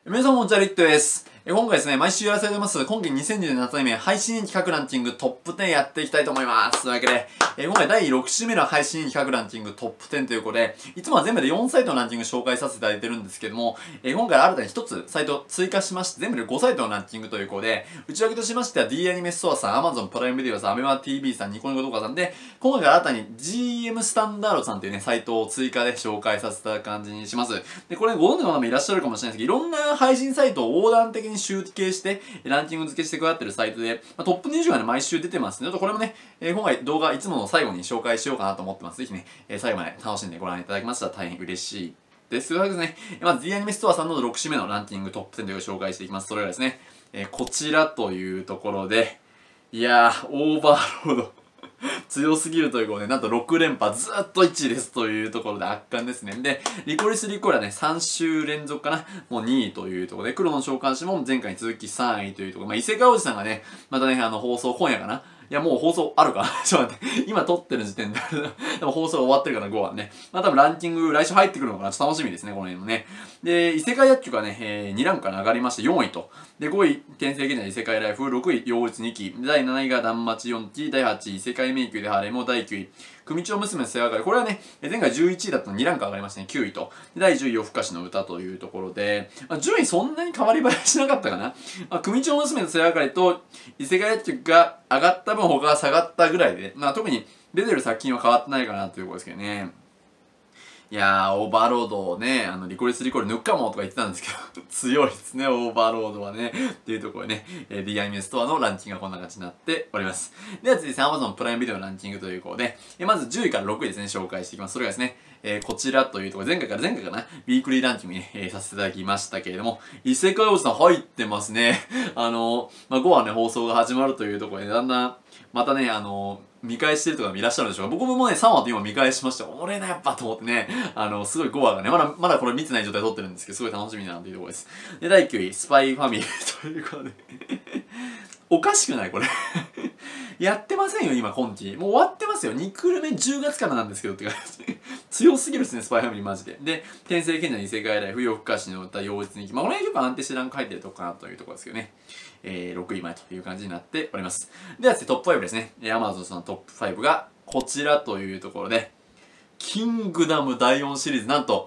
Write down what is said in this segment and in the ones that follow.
皆さんもジャリットです。今回ですね、毎週やらせております、今期2020年夏アニメ配信人気各ランキングトップ10やっていきたいと思います。というわけで、今回第6週目の配信人気各ランキングトップ10ということで、いつもは全部で4サイトのランキング紹介させていただいてるんですけども、今回新たに1つサイト追加しまして、全部で5サイトのランキングということで、内訳としましては D アニメストアさん、Amazon プライムビデオさん、ABEMA TV さん、ニコニコ動画さんで、今回から新たに GM スタンダードさんというね、サイトを追加で紹介させた感じにします。で、これご存知の方もいらっしゃるかもしれないですけど、いろんな配信サイトを横断的に集計して、ランキング付けしてくださってるサイトで、トップ20がね、毎週出てますので、ちょっとこれもね、今回動画いつもの最後に紹介しようかなと思ってます。ぜひね、最後まで楽しんでご覧いただけましたら大変嬉しいです。というわけでですね、まず D アニメストアさんの6週目のランキングトップ10というのを紹介していきます。それがですね、こちらというところで、いやー、オーバーロード。強すぎるということで、なんと6連覇ずっと1位ですというところで圧巻ですね。で、リコリス・リコールはね、3週連続かな、もう2位というところで、黒の召喚師も前回に続き3位というところ、伊勢川おじさんがね、またね、放送今夜かな。いや、もう放送あるかなちょっと待って。今撮ってる時点ででも放送終わってるかな、5話ね。多分ランキング来週入ってくるのかなちょっと楽しみですね、この辺もね。で、異世界薬局がね、2ランクから上がりまして4位と。で、5位、転生現在異世界ライフ、6位、妖術2期、第7位が断末4期、第8位、異世界迷宮でハーレム、第9位、組長娘の世話係。これはね、前回11位だったの2ランク上がりましたね、9位と。第10位、夜更かしの歌というところで、順位そんなに変わり映えしなかったかな。組長娘の世話係と異世界薬局が上がった分他が下がったぐらいで、特に出てる作品は変わってないかなというところですけどね。いやー、オーバーロードをね、リコリス・リコール抜くかもとか言ってたんですけど、強いですね、オーバーロードはね。っていうところでね、D アニメストアのランキングがこんな感じになっております。では次ですね、Amazon プライムビデオのランキングということで、まず10位から6位ですね、紹介していきます。それがですね、こちらというところ、前回かな、ウィークリーランキングに、させていただきましたけれども、異世界おじさん入ってますね。5話ね、放送が始まるというところで、だんだん、またね、見返してるとかいらっしゃるんでしょうか。僕もね、3話と今見返しました。俺だやっぱと思ってね、すごい5話がね、まだこれ見てない状態で撮ってるんですけど、すごい楽しみだなというところです。で、第9位、スパイファミリーということでおかしくないこれやってませんよ、今、今期。もう終わってますよ。2クール目10月からなんですけどって感じ。強すぎるですね、スパイファミリーマジで。で、転生賢者の異世界ライフ、夜更かしの歌、妖術に行き。この辺結構安定してランク入ってるとこかなというところですけどね。6位前という感じになっております。では、トップ5ですね。Amazon さんのトップ5がこちらというところで、キングダム第4シリーズ、なんと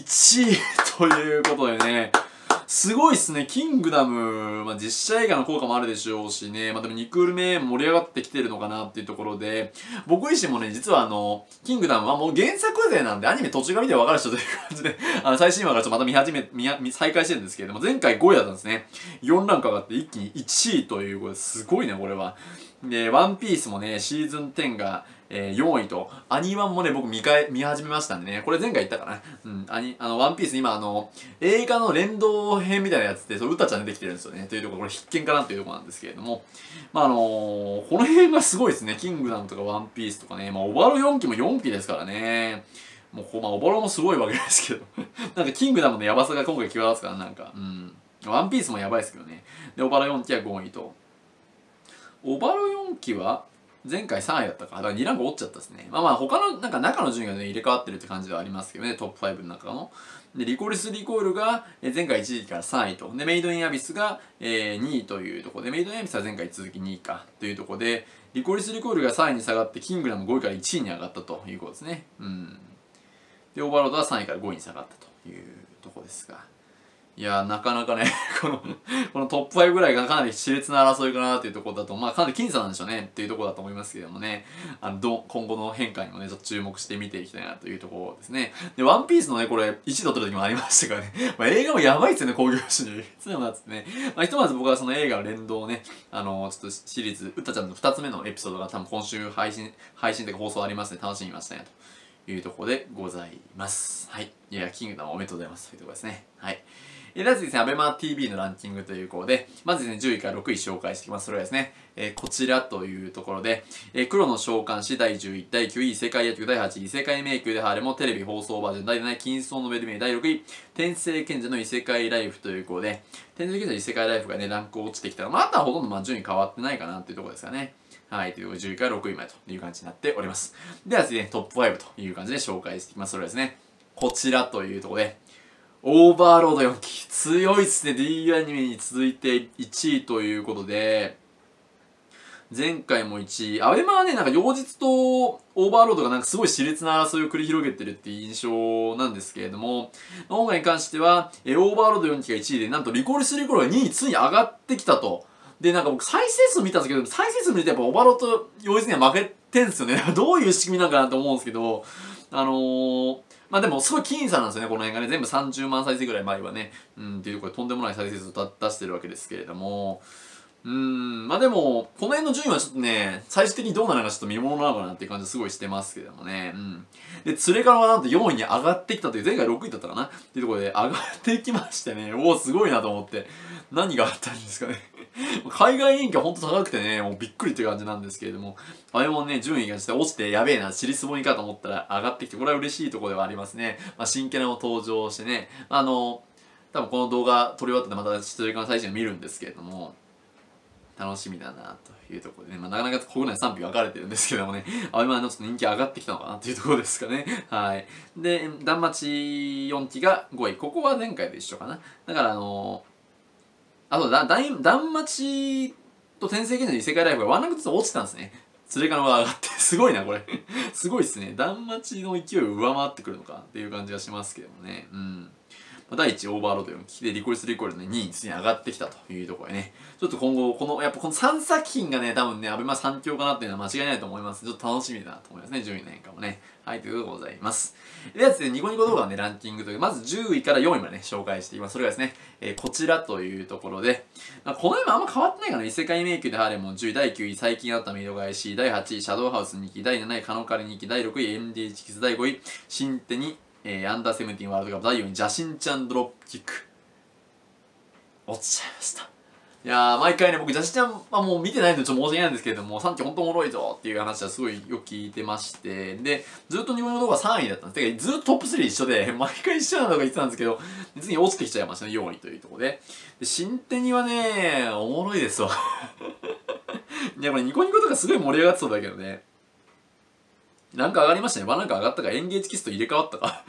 1位ということでね、すごいっすね。キングダム、実写映画の効果もあるでしょうしね。でも2クール目盛り上がってきてるのかなっていうところで、僕自身もね、実はキングダムはもう原作勢なんで、アニメ途中から見て分かる人という感じで、最新話からちょっとまた再開してるんですけれども、前回5位だったんですね。4ランク上がって一気に1位ということで、すごいね、これは。で、ワンピースもね、シーズン10が、4位と、アニワンもね、僕見始めましたんでね、これ前回言ったかな。ワンピース今映画の連動編みたいなやつで、ウタちゃん出てきてるんですよね。というところ、これ必見かなというところなんですけれども、この辺がすごいですね。キングダムとかワンピースとかね、オバロ4期も4期ですからね。もうオバロもすごいわけですけど、なんかキングダムのヤバさが今回際立つから、ワンピースもやばいですけどね。で、オバロ4期は5位と。オバロ4期は、前回3位だったか。だから2ランク落ちちゃったですね。他の、中の順位がね、入れ替わってるって感じではありますけどね、トップ5の中の。で、リコリス・リコールが、前回1位から3位と。で、メイド・イン・アビスが、2位というところで、メイド・イン・アビスは前回続き2位か、というところで、リコリス・リコールが3位に下がって、キングダム5位から1位に上がったということですね。で、オーバーロードは3位から5位に下がったというところですが。いやー、なかなかねこのトップ5ぐらいがかなり熾烈な争いかなというところだと、かなり僅差なんでしょうねっていうところだと思いますけどもね、今後の変化にもね、ちょっと注目して見ていきたいなというところですね。で、ワンピースのね、これ、1位取った時もありましたからね映画もやばいっすよね、興行収入。いつでもなってね。ひとまず僕はその映画の連動をね、ちょっとシリーズ、うったちゃんの2つ目のエピソードが多分今週配信というか放送ありますね。楽しみましたね。というところでございます。はい。いや、キングダムおめでとうございます。というところですね。はい。では次ですね、ABEMA TV のランキングということで、まずですね、10位から6位紹介していきます。それはですね、こちらというところで、黒の召喚師第10位、第9位、世界野球第8位、異世界迷宮でハーレムテレビ放送バージョン第7位、金層のベルメイ第6位、転生賢者の異世界ライフということで、転生賢者の異世界ライフがね、ランク落ちてきたら、あとはほとんど順位変わってないかなっていうところですかね。はい、ということで10位から6位までという感じになっております。では次ね、トップ5という感じで紹介していきます。それはですね、こちらというところで、 オーバーロード4期。強いっすね。D アニメに続いて1位ということで、前回も1位。アベマはね、なんか妖実とオーバーロードがなんかすごい熾烈な争いを繰り広げてるっていう印象なんですけれども、今回に関しては、オーバーロード4期が1位で、なんとリコリスリコールが2位についに上がってきたと。で、なんか僕再生数見たんですけど、再生数見るとやっぱオーバーロードと妖実には負けてんすよね。どういう仕組みなんかなと思うんですけど、まあでもすごい僅差なんですよね、この辺がね。全部30万再生ぐらい前はね。っていうところでとんでもない再生数を出してるわけですけれども。まあでも、この辺の順位はちょっとね、最終的にどうなるのかちょっと見ものなのかなっていう感じすごいしてますけどもね。で、ツレカノがなんと4位に上がってきたという、前回6位だったかなっていうところで上がってきましてね、おお、すごいなと思って。何があったんですかね。海外人気はほんと高くてね、もうびっくりって感じなんですけれども、あれもね、順位が落ちてやべえな、尻すぼみかと思ったら上がってきて、これは嬉しいところではありますね。まあ、新キャラも登場してね、多分この動画撮り終わったらまたツレカノ最新を見るんですけれども、楽しみだなというところでね、まあ、なかなか国内賛否分かれてるんですけどもね、アベマのちょっと人気上がってきたのかなっていうところですかね。はい。で、断末4期が5位。ここは前回と一緒かな。だからあと、断末と転生現在の異世界ライフがワンランクずつ落ちたんですね。ツレカノが上がって、すごいな、これ。すごいっすね。断末の勢いを上回ってくるのかっていう感じがしますけどもね。第1オーバーロード4期でリコリスリコールの2位にすでに上がってきたというところでね、ちょっと今後、やっぱこの3作品がね、多分ね、アベマ3強かなっていうのは間違いないと思います。ちょっと楽しみだなと思いますね、順位の変化もね。はい、ということでございます。ではですね、ニコニコ動画のね、ランキングという、まず10位から4位までね、紹介していきます。それがですね、こちらというところで、この辺もあんま変わってないかな。異世界迷宮でハーレムも10位、第9位、最近あったメイド返し、第8位、シャドウハウス2期、第7位、カノカレ2期、第6位、MDH キス、第5位、新手に、アンダーセブンティーンワールドカップ第4位、ジャシンちゃんドロップキック。落ちちゃいました。いやー、毎回ね、僕、ジャシンちゃんはもう見てないのでちょっと申し訳ないんですけれども、3期ほんとおもろいぞっていう話はすごいよく聞いてまして、で、ずっと日本の動画3位だったんです。てか、ずっとトップ3一緒で、毎回一緒なのか言ってたんですけど、次に落ちてきちゃいましたね、4位というところで。で、新手にはね、おもろいですわ。いや、これニコニコとかすごい盛り上がってそうだけどね。ランク上がりましたね。ワンランク上がったか、エンゲージキスと入れ替わったか。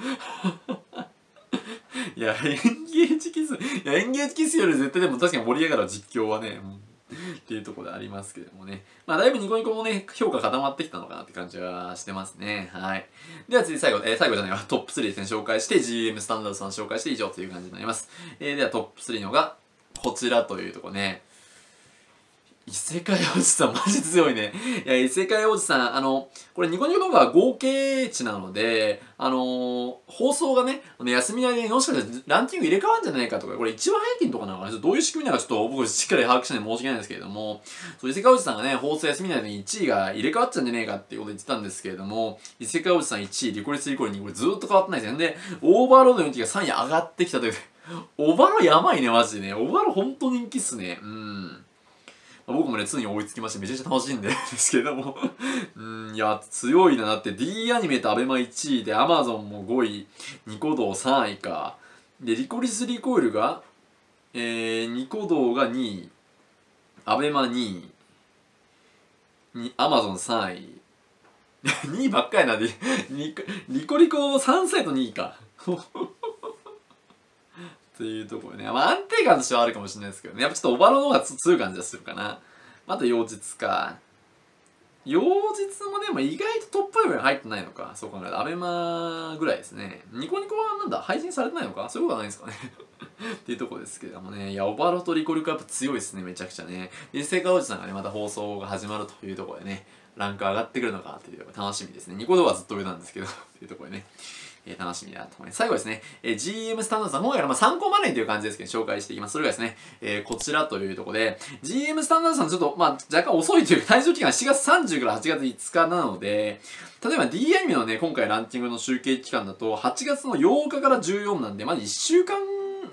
いや、エンゲージキス、エンゲージキスより絶対でも確かに盛り上がる実況はね、っていうところでありますけれどもね。まあ、だいぶニコニコもね、評価固まってきたのかなって感じはしてますね。はい。では次、最後じゃないわ、トップ3ですね、紹介して、GM スタンダードさん紹介して以上という感じになります。ではトップ3のが、こちらというところね。異世界おじさんマジ強いね。いや、異世界おじさん、これニコニコ動画は合計値なので、放送がね、休みの間にもしかしたらランキング入れ替わるんじゃないかとか、これ一番平均とかなのかな、どういう仕組みなのかちょっと僕しっかり把握しないで申し訳ないんですけれども、異世界おじさんがね、放送休みの間に1位が入れ替わっちゃうんじゃねえかっていうこと言ってたんですけれども、異世界おじさん1位、リコリスリコリにこれずーっと変わってないですよ。で、オーバーロードの時が3位上がってきたという。オーバーローやばいね、マジでね。オーバーローほんと人気っすね。僕もね、ついに追いつきまして、めちゃくちゃ楽しいんですけれどもいや、強いな。だって D アニメとアベマ1位で、アマゾンも5位、ニコ動3位か。で、リコリスリコイルが、ニコ動が2位、アベマ2位、アマゾン3位。2位ばっかりなんで、リコリコ3サイト2位か。っていうところね。まあ安定感としてはあるかもしれないですけどね。やっぱちょっとオバロの方が強い感じがするかな。あと妖実か。妖実もでも意外とトップ5に入ってないのか。そう考えるとアベマぐらいですね。ニコニコはなんだ配信されてないのかそういうことはないんですかね。っていうところですけどもね。いや、オバロとリコリコやっぱ強いですね。めちゃくちゃね。で、聖火おじさんがね、また放送が始まるというところでね、ランク上がってくるのかっていうところ楽しみですね。ニコ動はずっと上なんですけど、っていうところでね。楽しみだと思います。最後ですね、GM スタンダードさん、今回は参考までという感じですけど、紹介していきます。それがですね、こちらというところで、GM スタンダードさんちょっと、若干遅いというか、対象期間7月30から8月5日なので、例えば D アニメのね、今回ランキングの集計期間だと、8月の8日から14なんで、まだ1週間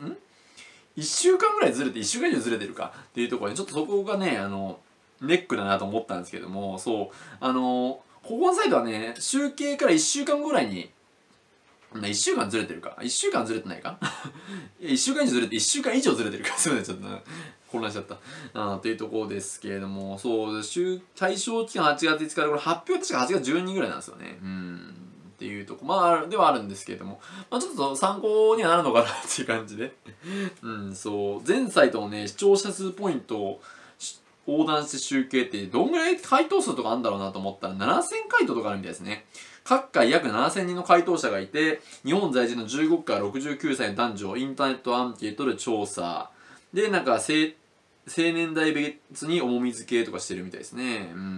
ぐらいずれて、1週間以上ずれてるかっていうところで、ちょっとそこがね、ネックだなと思ったんですけども、そう、ここのサイトはね、集計から1週間ぐらいに、1週間ずれてるか ?1 週間ずれてないか1週間以上ずれて1週間以上ずれてるかすいません、ちょっと混乱しちゃった。というところですけれども、そう、対象期間8月5日で、これ発表は確か8月12日ぐらいなんですよね。 っていうとこ、まあ、ではあるんですけれども、まあ、ちょっと参考にはなるのかなっていう感じで。うん、そう。全サイトのね、視聴者数ポイントを横断して集計って、どんぐらい回答数とかあるんだろうなと思ったら、7000回答とかあるみたいですね。各界約7000人の回答者がいて、日本在住の15から69歳の男女をインターネットアンケートで調査。で、なんか、青年代別に重み付けとかしてるみたいですね。うん。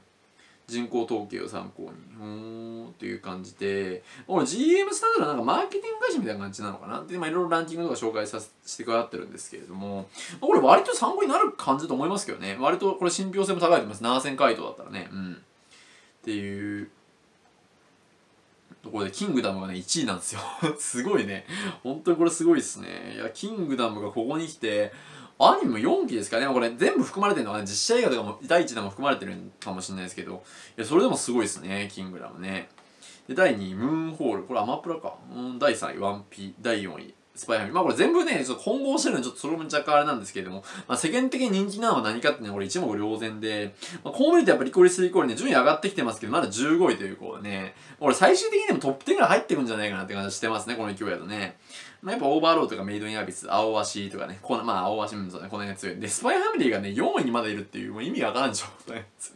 人口統計を参考に。っていう感じで、俺 GM スタジオのなんかマーケティング会社みたいな感じなのかなで、まあいろいろランキングとか紹介してくださってるんですけれども、これ割と参考になる感じだと思いますけどね。割とこれ信憑性も高いと思います。7000回答だったらね。うん。っていう、ところで、キングダムがね、1位なんですよ。すごいね。本当にこれすごいっすね。いや、キングダムがここに来て、アニメも4期ですかね。これ全部含まれてるのはね、実写映画とかも第1弾も含まれてるかもしれないですけど、いや、それでもすごいっすね、キングダムね。で、第2位、ムーンホール。これアマプラか。第3位、ワンピ。第4位、スパイファミリー。まあこれ全部ね、ちょっと混合してるので、ちょっとそれも若干あれなんですけれども、まあ世間的に人気なのは何かってね、これ一目瞭然で、まあ、こう見るとやっぱりリコリス・リコールね、順位上がってきてますけど、まだ15位というこうね、俺最終的にでもトップ10ぐらい入ってくんじゃないかなって感じしてますね、この勢いだとね。まあ、やっぱオーバーロードとかメイドインアビス、青足とかね、まあ青足もそうね、この辺が強い。で、スパイファミリーがね、4位にまだいるっていう、もう意味わからんでしょ、このやつ。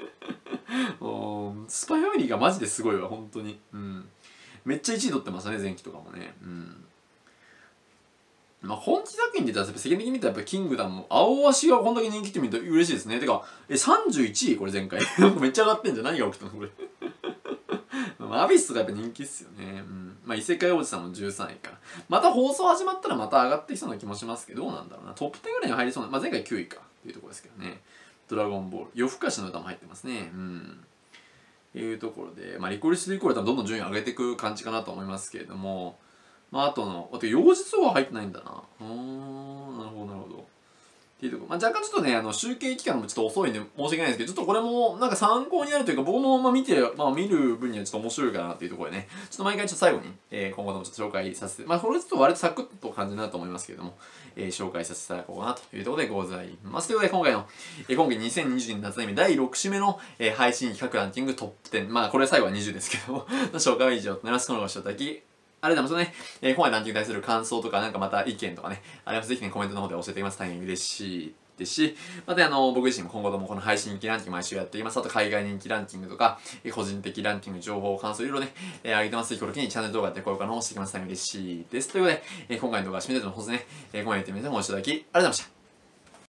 スパイファミリーがマジですごいわ、本当に。うん。めっちゃ1位取ってましたね、前期とかもね。うん。まあ、本気作品で言ったら世間的に見たらやっぱキングダム、青足がこんだけ人気って見ると嬉しいですね。てか、31位これ前回。めっちゃ上がってんじゃん。何が起きたのこれ。アビスとかやっぱ人気っすよね。うん。まあ、異世界おじさんも13位から。また放送始まったらまた上がってきそうな気もしますけど、どうなんだろうな。トップ10ぐらいに入りそうな。まあ、前回9位かっていうところですけどね。ドラゴンボール。夜更かしの歌も入ってますね。うん。いうところで、まあ、リコリス・リコールはどんどん順位上げていく感じかなと思いますけれども、まあ、あと、幼児層は入ってないんだな。なるほど、なるほど。っていうところ。まあ、若干ちょっとね、集計期間もちょっと遅いんで申し訳ないんですけど、ちょっとこれもなんか参考になるというか、僕も見る分にはちょっと面白いかなっていうところでね、ちょっと毎回ちょっと最後に、今後ともちょっと紹介させて、まあ、これちょっと割とサクッと感じになると思いますけれども、紹介させていただこうかなというところでございます。ということで、今回2022年夏アニメ第6週目の、配信企画ランキングトップ10、まあ、これ最後は20ですけども、の紹介は以上となります。このご視聴いただき、ありがとうございますね。今回ランキングに対する感想とか、なんかまた意見とかね、あります。ぜひね、コメントの方で教えていただきます。大変嬉しいですし、また僕自身も今後ともこの配信人気ランキング毎週やっていきます。あと海外人気ランキングとか、個人的ランキング、情報、感想いろいろね、上げてます。ぜひこの機にチャンネル動画やってこようかな、していきます。大変嬉しいです。ということで、今回の動画は締めたいと思いますね。今回やってみてご視聴いただき、ありがとうございました。